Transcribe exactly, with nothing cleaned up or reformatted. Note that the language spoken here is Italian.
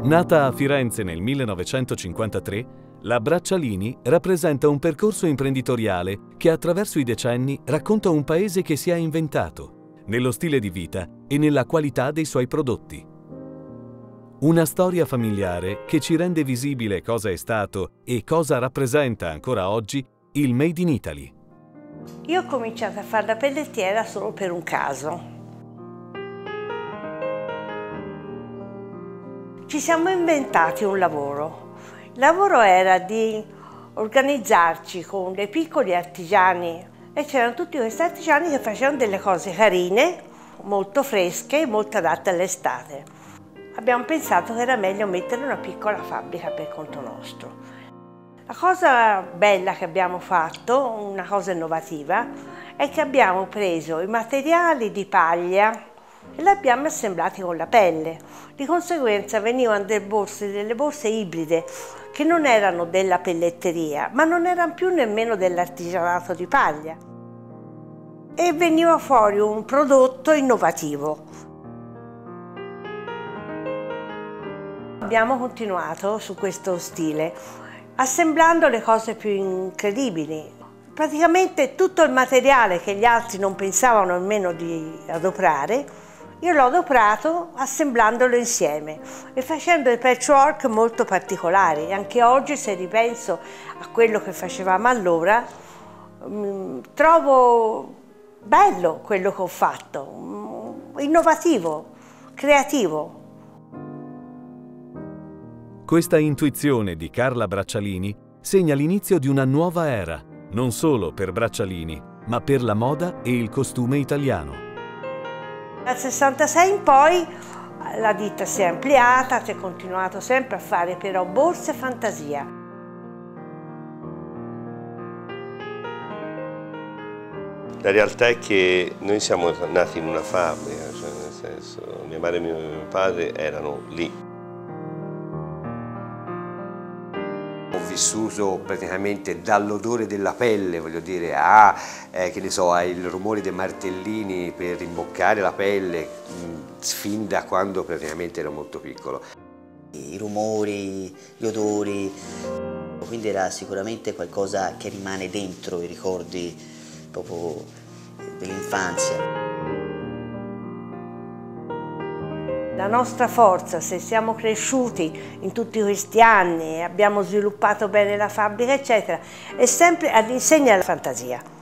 Nata a Firenze nel millenovecentocinquantatré, la Braccialini rappresenta un percorso imprenditoriale che attraverso i decenni racconta un paese che si è inventato, nello stile di vita e nella qualità dei suoi prodotti. Una storia familiare che ci rende visibile cosa è stato e cosa rappresenta ancora oggi il Made in Italy. Io ho cominciato a fare la pellettiera solo per un caso. Ci siamo inventati un lavoro. Il lavoro era di organizzarci con dei piccoli artigiani e c'erano tutti questi artigiani che facevano delle cose carine, molto fresche e molto adatte all'estate. Abbiamo pensato che era meglio mettere una piccola fabbrica per conto nostro. La cosa bella che abbiamo fatto, una cosa innovativa, è che abbiamo preso i materiali di paglia e li abbiamo assemblati con la pelle. Di conseguenza venivano delle borse, delle borse ibride che non erano della pelletteria, ma non erano più nemmeno dell'artigianato di paglia. E veniva fuori un prodotto innovativo. Abbiamo continuato su questo stile, assemblando le cose più incredibili. Praticamente tutto il materiale che gli altri non pensavano nemmeno di adoprare, io l'ho adoprato assemblandolo insieme e facendo dei patchwork molto particolari. Anche oggi, se ripenso a quello che facevamo allora, mh, trovo bello quello che ho fatto, mh, innovativo, creativo. Questa intuizione di Carla Braccialini segna l'inizio di una nuova era, non solo per Braccialini, ma per la moda e il costume italiano. Dal sessantasei in poi la ditta si è ampliata, si è continuato sempre a fare però borse fantasia. La realtà è che noi siamo nati in una fabbrica, cioè nel senso, mia madre e mio padre erano lì. Ho vissuto praticamente dall'odore della pelle, voglio dire, a, eh, che ne so, ai rumori dei martellini per rimboccare la pelle, mh, fin da quando praticamente ero molto piccolo. I rumori, gli odori, quindi era sicuramente qualcosa che rimane dentro i ricordi proprio dell'infanzia. La nostra forza, se siamo cresciuti in tutti questi anni e abbiamo sviluppato bene la fabbrica, eccetera, è sempre all'insegna della fantasia.